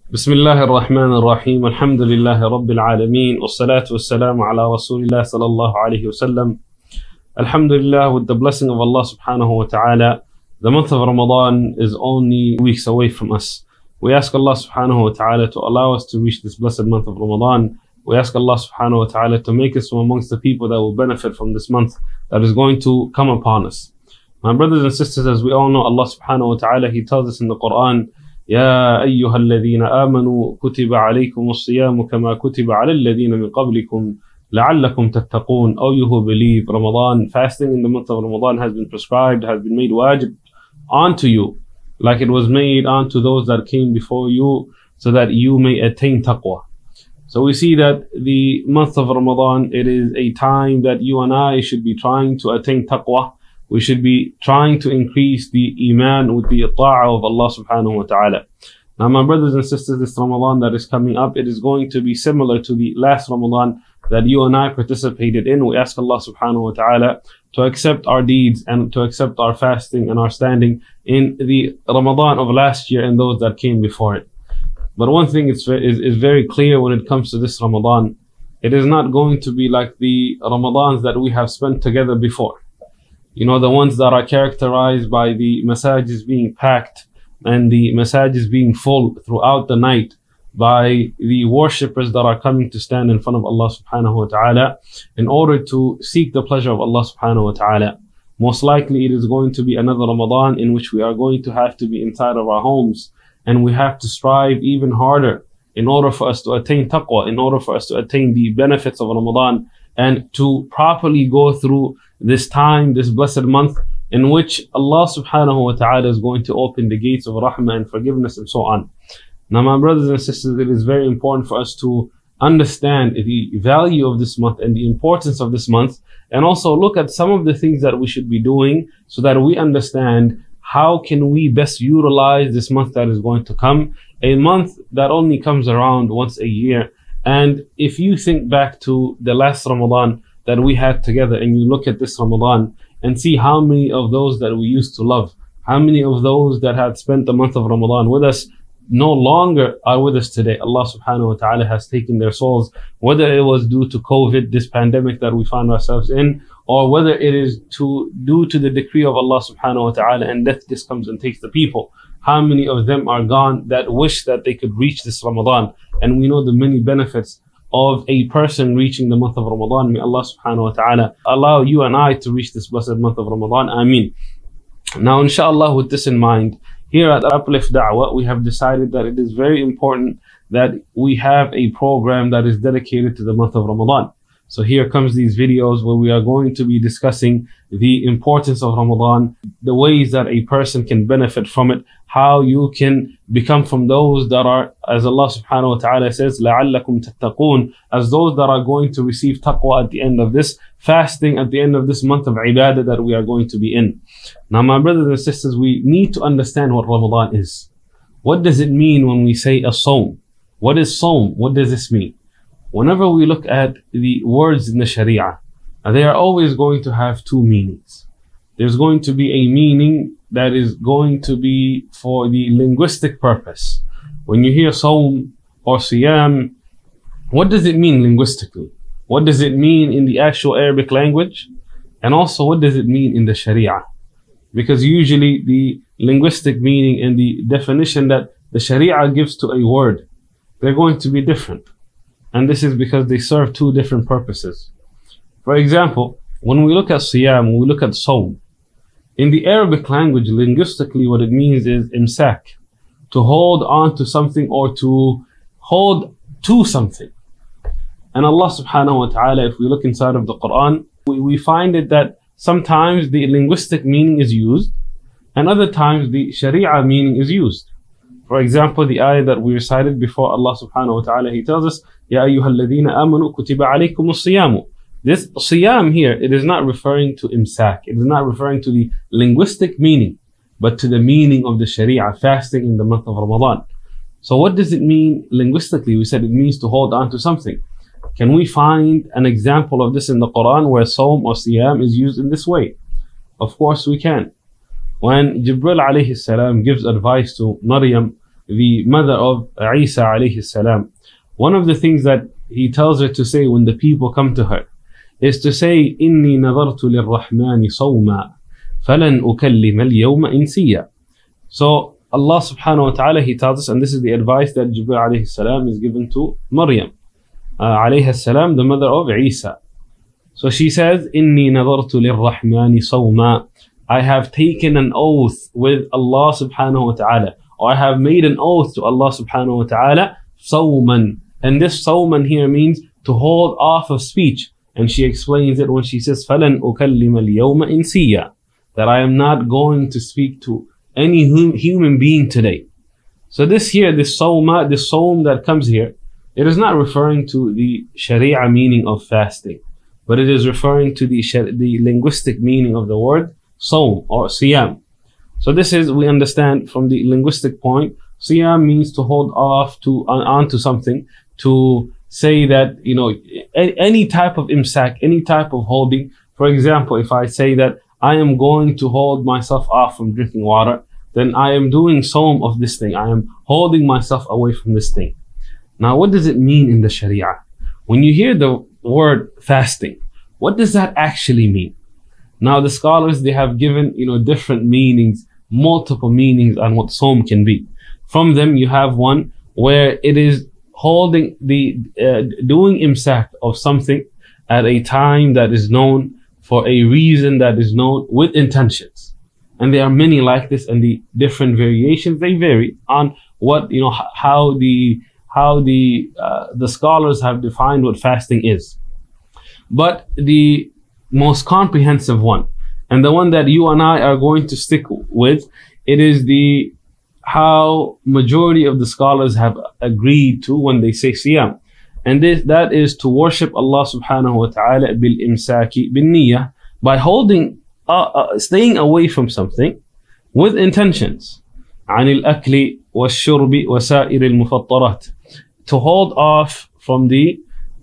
بسم الله الرحمن الرحيم الحمد لله رب العالمين والصلاة والسلام على رسول الله صلى الله عليه وسلم. Alhamdulillah, with the blessing of Allah subhanahu wa ta'ala, the month of Ramadan is only weeks away from us. We ask Allah subhanahu wa ta'ala to allow us to reach this blessed month of Ramadan. We ask Allah subhanahu wa ta'ala to make us from amongst the people that will benefit from this month that is going to come upon us. My brothers and sisters, as we all know, Allah subhanahu wa ta'ala, He tells us in the Quran, يا أيها الذين آمنوا كتب عليكم الصيام كما كتب على الذين من قبلكم لعلكم تتقون. O you who believe, Ramadan, fasting in the month of Ramadan has been prescribed, has been made wajib onto you, like it was made onto those that came before you, so that you may attain taqwa. So we see that the month of Ramadan, it is a time that you and I should be trying to attain taqwa. We should be trying to increase the iman with the ta'ah of Allah subhanahu wa ta'ala. Now my brothers and sisters, this Ramadan that is coming up, it is going to be similar to the last Ramadan that you and I participated in. We ask Allah subhanahu wa ta'ala to accept our deeds and to accept our fasting and our standing in the Ramadan of last year and those that came before it. But one thing is very clear when it comes to this Ramadan. It is not going to be like the Ramadans that we have spent together before. You know, the ones that are characterized by the masajid being packed and the masajid being full throughout the night by the worshippers that are coming to stand in front of Allah subhanahu wa ta'ala in order to seek the pleasure of Allah subhanahu wa ta'ala. Most likely it is going to be another Ramadan in which we are going to have to be inside of our homes, and we have to strive even harder in order for us to attain taqwa, in order for us to attain the benefits of Ramadan and to properly go through this time, this blessed month in which Allah subhanahu wa ta'ala is going to open the gates of rahmah and forgiveness and so on. Now my brothers and sisters, it is very important for us to understand the value of this month and the importance of this month, and also look at some of the things that we should be doing so that we understand how can we best utilize this month that is going to come, a month that only comes around once a year. And if you think back to the last Ramadan that we had together, and you look at this Ramadan and see how many of those that we used to love, how many of those that had spent the month of Ramadan with us no longer are with us today. Allah subhanahu wa ta'ala has taken their souls, whether it was due to COVID, this pandemic that we found ourselves in, or whether it is due to the decree of Allah subhanahu wa ta'ala and death just comes and takes the people. How many of them are gone that wish that they could reach this Ramadan? And we know the many benefits of a person reaching the month of Ramadan. May Allah subhanahu wa ta'ala allow you and I to reach this blessed month of Ramadan. Ameen. Now inshallah, with this in mind, here at Uplift Da'wah, we have decided that it is very important that we have a program that is dedicated to the month of Ramadan. So here comes these videos where we are going to be discussing the importance of Ramadan, the ways that a person can benefit from it, how you can become from those that are, as Allah subhanahu wa ta'ala says, لَعَلَّكُمْ تَتَّقُونَ, as those that are going to receive taqwa at the end of this fasting, at the end of this month of ibadah that we are going to be in. Now my brothers and sisters, we need to understand what Ramadan is. What does it mean when we say a sawm? What is sawm? What does this mean? Whenever we look at the words in the Sharia, they are always going to have two meanings. There's going to be a meaning that is going to be for the linguistic purpose. When you hear sawm or siyam, what does it mean linguistically? What does it mean in the actual Arabic language? And also, what does it mean in the Sharia? Because usually the linguistic meaning and the definition that the Sharia gives to a word, they're going to be different. And this is because they serve two different purposes. For example, when we look at siyam, when we look at sawm, in the Arabic language, linguistically, what it means is imsak, to hold on to something or to hold to something. And Allah subhanahu wa ta'ala, if we look inside of the Quran, we find it that sometimes the linguistic meaning is used, and other times the Sharia meaning is used. For example, the ayah that we recited before, Allah subhanahu wa ta'ala, He tells us, يَا أَيُّهَا الَّذِينَ آمَنُوا كُتِبَ عَلَيْكُمُ الصِّيَامُ. This siyam here, it is not referring to imsak. It is not referring to the linguistic meaning, but to the meaning of the Sharia, fasting in the month of Ramadan. So what does it mean linguistically? We said it means to hold on to something. Can we find an example of this in the Quran where sawm or siyam is used in this way? Of course we can. When Jibril alayhi salam gives advice to Maryam the mother of Isa alayhi salam, one of the things that he tells her to say when the people come to her is to say, إِنِّي نَظَرْتُ لِلرَّحْمَنِ صَوْمًا فَلَنْ أُكَلِّمَ الْيَوْمَ إِنْسِيًّا. So Allah subhanahu wa ta'ala, he tells us, and this is the advice that Jibreel alayhi salam is given to Maryam alayhi salam, the mother of Isa. So she says, إِنِّي نَظَرْتُ لِلرَّحْمَنِ صَوْمًا, I have taken an oath with Allah subhanahu wa ta'ala, or I have made an oath to Allah subhanahu wa ta'ala, صَوْمًا. And this صَوْمًا here means to hold off of speech. And she explains it when she says, فَلَنْ أُكَلِّمَ الْيَوْمَ إِنْسِيًّا, that I am not going to speak to any human being today. So this here, this sawma, this sawm that comes here, it is not referring to the sharia meaning of fasting, but it is referring to the linguistic meaning of the word sawm or siyam. So this is, we understand from the linguistic point, siyam means to hold off onto something, to say that, you know, any type of imsak, any type of holding. For example, if I say that I am going to hold myself off from drinking water, then I am doing sawm of this thing. I am holding myself away from this thing. Now, what does it mean in the Sharia? When you hear the word fasting, what does that actually mean? Now, the scholars, they have given, you know, different meanings, multiple meanings on what sawm can be. From them, you have one where it is holding doing imsak of something at a time that is known, for a reason that is known, with intentions. And there are many like this, and the different variations, they vary on what, you know, how the scholars have defined what fasting is. But the most comprehensive one, and the one that you and I are going to stick with, it is how majority of the scholars have agreed to when they say siyam. And that is to worship Allah subhanahu wa ta'ala bil imsaki bin niyyah, by holding, staying away from something with intentions. عن الأكل والشرب وسائر المفطرات, to hold off from the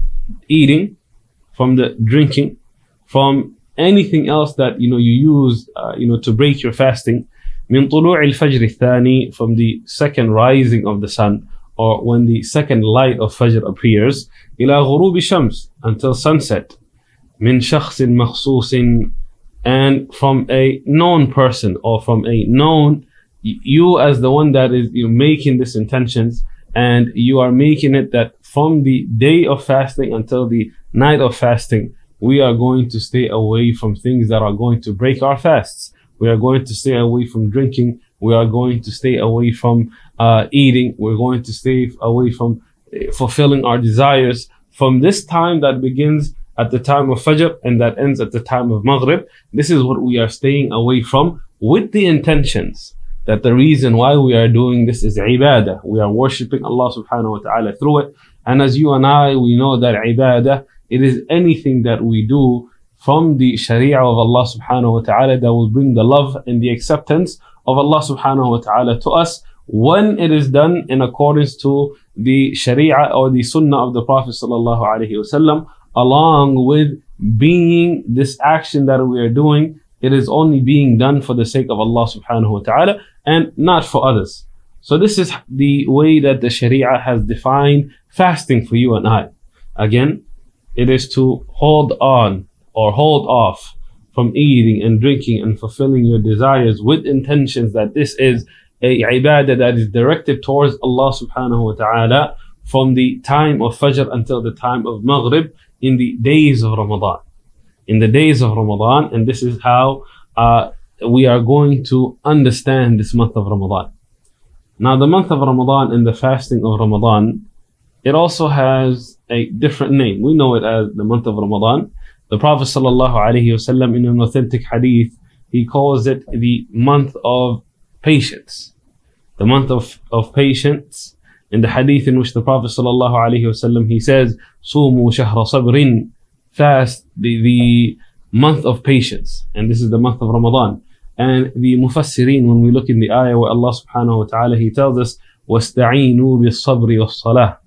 eating, from the drinking, from anything else that, you know, you use, you know, to break your fasting. من طلوع الفجر الثاني, from the second rising of the sun, or when the second light of Fajr appears, إلى غروب الشمس, until sunset. من شخص مخصوص, and from a known person, or from a known, you as the one that is, you know, making this intentions, and you are making it that from the day of fasting until the night of fasting, we are going to stay away from things that are going to break our fasts. We are going to stay away from drinking. We are going to stay away from eating. We're going to stay away from fulfilling our desires. From this time that begins at the time of Fajr and that ends at the time of Maghrib, this is what we are staying away from, with the intentions that the reason why we are doing this is ibadah. We are worshipping Allah subhanahu wa ta'ala through it. And as you and I, we know that ibadah, it is anything that we do from the sharia of Allah subhanahu wa ta'ala that will bring the love and the acceptance of Allah subhanahu wa ta'ala to us, when it is done in accordance to the sharia or the sunnah of the Prophet sallallahu alaihi wasallam, along with being this action that we are doing, it is only being done for the sake of Allah subhanahu wa ta'ala and not for others. So this is the way that the sharia has defined fasting for you and I. Again, it is to hold on or hold off from eating and drinking and fulfilling your desires with intentions that this is a ibadah that is directed towards Allah subhanahu wa ta'ala from the time of Fajr until the time of Maghrib in the days of Ramadan. In the days of Ramadan, and this is how we are going to understand this month of Ramadan. Now, the month of Ramadan and the fasting of Ramadan, it also has a different name. We know it as the month of Ramadan. The Prophet sallallahu alaihi wasallam, in an authentic hadith, he calls it the month of patience. The month of patience. In the hadith in which the Prophet sallallahu alaihi wasallam, he says, "Sumu shahra sabrin," fast the month of patience. And this is the month of Ramadan. And the mufassirin, when we look in the ayah where Allah subhanahu wa ta'ala, he tells us, وَاسْتَعِينُوا بِالصَّبْرِ وَالصَّلَاةِ,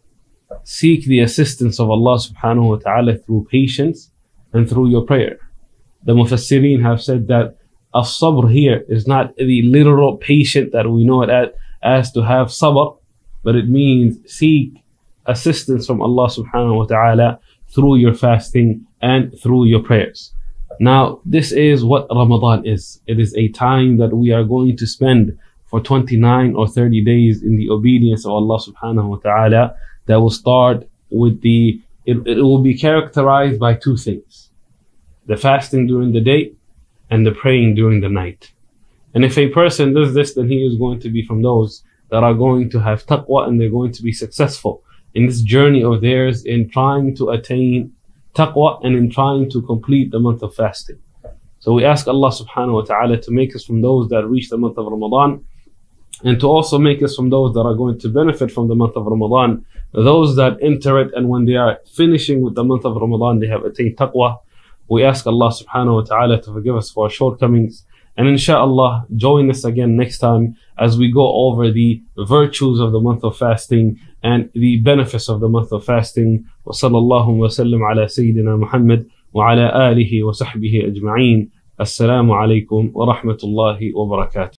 seek the assistance of Allah subhanahu wa ta'ala through patience and through your prayer. The mufassirin have said that as-sabr here is not the literal patient that we know it as to have sabr, but it means seek assistance from Allah subhanahu wa ta'ala through your fasting and through your prayers. Now, this is what Ramadan is. It is a time that we are going to spend for 29 or 30 days in the obedience of Allah subhanahu wa ta'ala, that will start with it will be characterized by two things: the fasting during the day and the praying during the night. And if a person does this, then he is going to be from those that are going to have taqwa, and they're going to be successful in this journey of theirs in trying to attain taqwa and in trying to complete the month of fasting. So we ask Allah subhanahu wa ta'ala to make us from those that reach the month of Ramadan, and to also make us from those that are going to benefit from the month of Ramadan, those that enter it and when they are finishing with the month of Ramadan they have attained taqwa. We ask Allah subhanahu wa ta'ala to forgive us for our shortcomings, and inshallah join us again next time as we go over the virtues of the month of fasting and the benefits of the month of fasting. Wa sallallahu wa sallam ala Sayyidina Muhammad wa ala alihi wa sahbihi ajma'een. Assalamu alaikum wa rahmatullahi wa barakatuh.